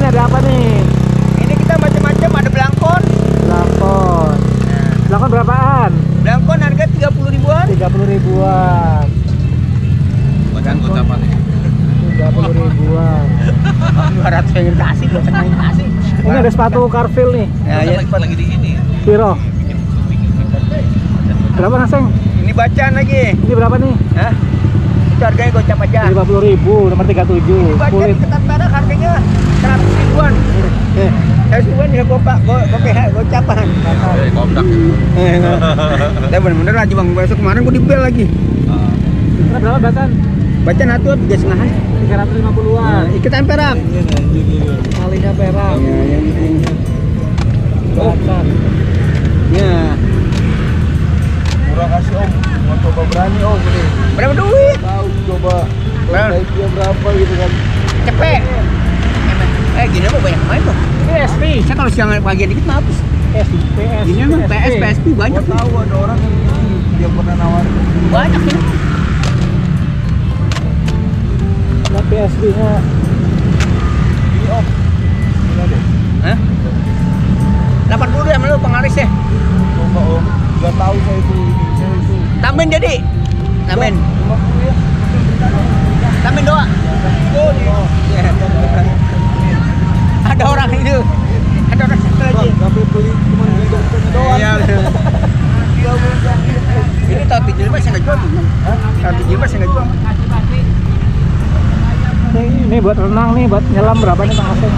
ada apa nih? Ini kita macam-macam, ada belangkon. Belangkon. Belangkon berapaan? Belangkon harga 30 ribuan. 30 ribuan. Bacaan gocapan ya. 30 ribuan. 200 yang kasih, 200 yang kasih. Ini ada sepatu Carville nih. Ya, Lagi di ini. Piro? Berapa Naseng? ini bacaan lagi. Ini berapa nih? Hah? Itu harganya gocap aja. 50.000, nomor 37. Bacaan Kulit. ketat perak harganya 100 ribuan. 100 ribuan ya gocapan. Komdak. Ya bener-bener aja bang, besok kemarin gua dibel lagi. Ini berapa bacaan? Bacaan satu 3,5. 350-an. Iketan perak. Talinya perak. Ya, yang ini. Bacaan. Ya. Murah kasih om. Mau coba berani om ini. Berapa duit? Tahu coba. Berapa? Dia berapa gitu kan. Cepet. Gini apa banyak main tuh? PSP. Saya kalau siang pagi dikit mampus. PSP. Ini emang PSP banyak. Gua tahu ada orang yang dia pernah nawarin. Banyak ini. Nah, PSP-nya. Ini om. Gila deh. Hah? 80 ya lu pengaris ya? Coba om. Gak tahu saya itu ini. Saya itu. Tambahin jadi. Tambahin. 50 ya. Tambahin doa. Ya. Ada orang itu. Ada orang satu lagi. Tapi beli cuma beli dokternya doang. Iya. Ini tahun 75 saya nggak jual. Tahun 75 saya nggak jual. Ini buat renang nih, buat nyelam berapa nih Kang Aseng?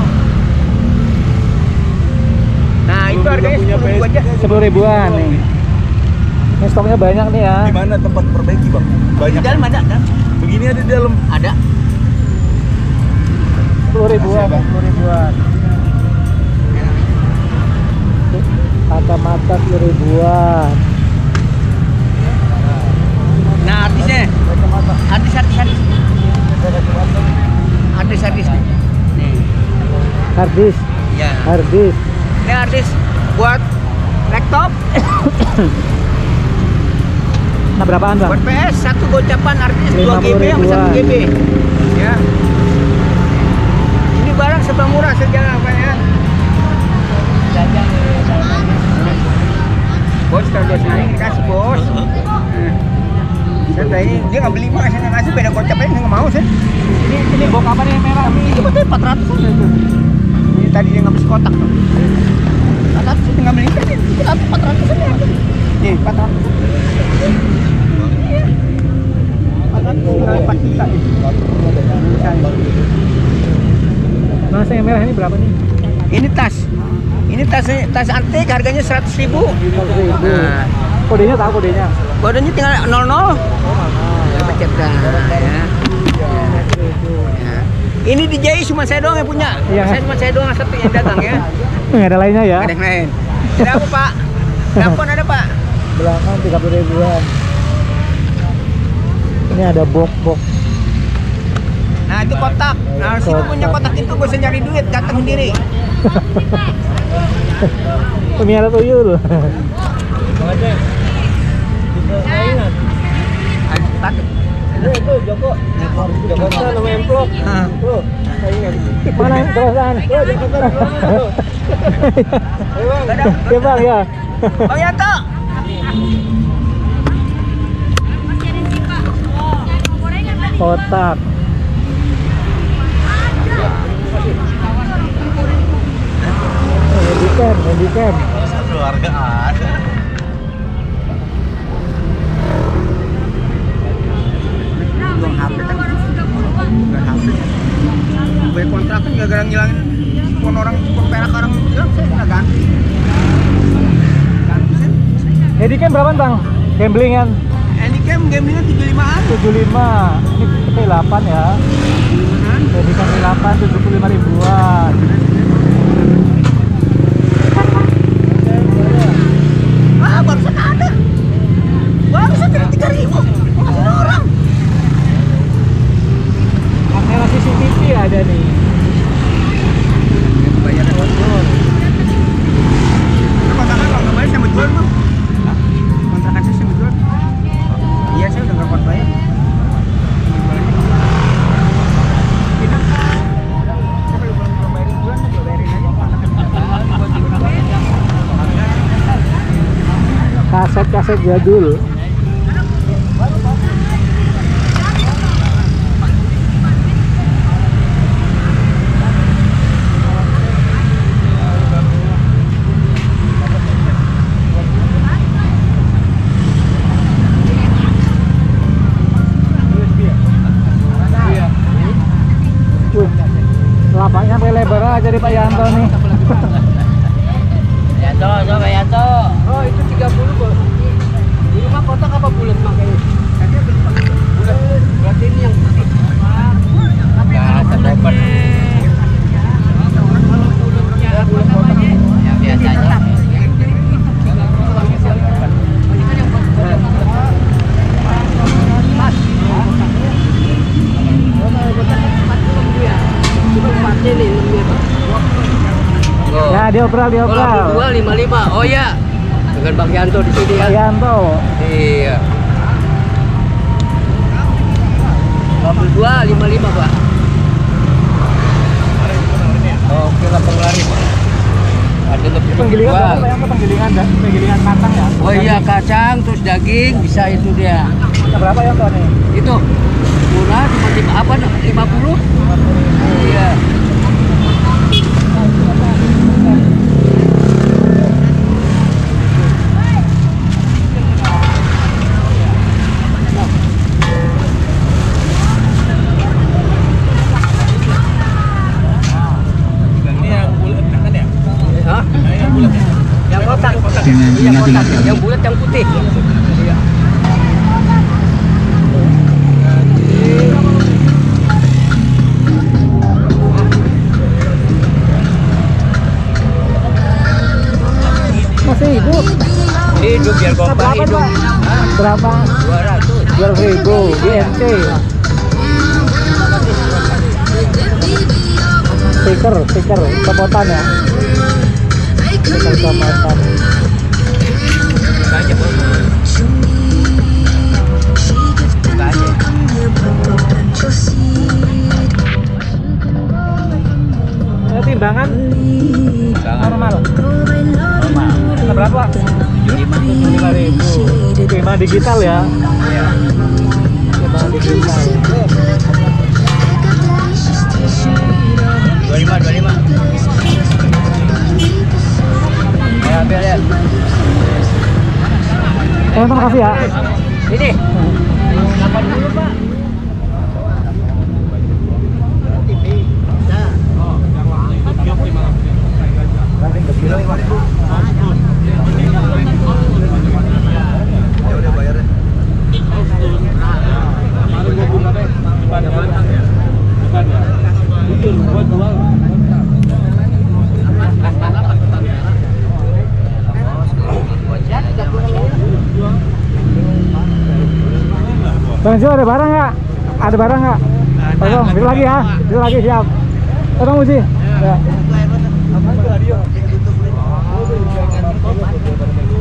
Nah itu harganya 10 ribu aja. 10 ribuan nih. Ini stoknya banyak nih ya. Di mana tempat perbaiki bang? Di Banyak. dalam ada kan? Begini ada di dalam. Ada. 10 ribuan, 10 ribuan. Kacamata 10 ribuan. Nah artisnya. Artis. Artis. Nih. Harddisk, Ya. harddisk. Ini artis buat laptop, Nah berapaan Bang? buat PS, satu gocapan artis 2 50 GB sama 1 ribuan. GB. Ya. Ini barang serba murah sejarah apa ya? Bos kalau dia naik dikasih bos. Saya tadi dia nggak beli mah, saya nggak kasih beda gocapnya, saya nggak mau sih. Ini box apa nih merah? Itu betul 400 an itu. Ini tadi dia nggak beli kotak tuh. 400 itu nggak beli tadi. Itu 400 an ya. Nih 400. Iya. 400 tinggal 4 juta. Mas yang merah ini berapa nih? Ini tas. Ini tas antik harganya 100 ribu. 100 ribu. Nah, Kodenya tahu kodenya? kodenya tinggal 00. Pencet dah. Ya. Ya. Ini DJI cuma saya doang yang punya. Iya. Saya doang satu yang dagang ya. Nggak ada lainnya ya? Nggak ada yang lain. Ada apa Pak? Telepon ada Pak? Belakang 30 ribuan. Ini ada box. Nah itu kotak. Nah situ punya kotak itu gue bisa nyari duit, datang sendiri. Pemirsa tuyul. Itu Joko. Joko nama emplok. Tuh. Mana yang terusaan? Ya Bang ya. Bang Yanto. Kotak. Handycam. Keluarga ada. Jual HP kan? Jual HP. Bayar kontrakan gara-gara ngilangin handphone orang perak orang bilang saya nggak ganti. Ganti sih. Handycam berapa Bang? Gamblingan Handycam gamenya 75-an. 75. Ini P8 ya. Handycam P8 75 ribuan. Ah, barusan ada. Barusan 3.000. Ada orang. Kamera CCTV ada nih. Bayaran kontrakan kalau nggak bayar saya mau jual bang. Kontrakan saya mau jual. Iya saya udah nggak kuat bayar. Kita saya belum bayarin bulan. kaset jadul. Lapaknya sampai lebar aja di Pak Yanto nih. Yanto, coba Yanto. Oh itu 30 bos. Di rumah kotak apa bulat makanya? Bulat. Berarti ini yang putih. Tapi terdapat. Yang biasanya. Ya diopral. 5255. Oh ya. Dengan Bang Yanto di sini ya. Pak Yanto. Iya. 5255, Pak. Oke, lapang lari, Pak. Ada lebih Penggilingan berapa Pak Yanto? Penggilingan kacang ya? Oh iya, kacang terus daging bisa itu dia. Berapa Yanto nih? Itu murah cuma apa 50? Iya. Yang kotak, yang kotak, yang bulat, yang putih. Iya. Masih hidup. Hidup biar kompak Berapa hidup. Pak? Berapa? 200. 200.000 GMT. Stiker copotan ya. Stiker copotan. Aja, Bos. Buka aja. Timbangan normal. Nah, berapa? 75.000. Timbangan digital ya. Iya. Timbangan digital. 25. Ya, ambil ya. Terima kasih ya. Ini. 80, Pak. Bang Jo, ada barang nggak? Ada barang nggak? Tolong, itu lagi ya. Itu lagi siap. Tolong Uci. Ya.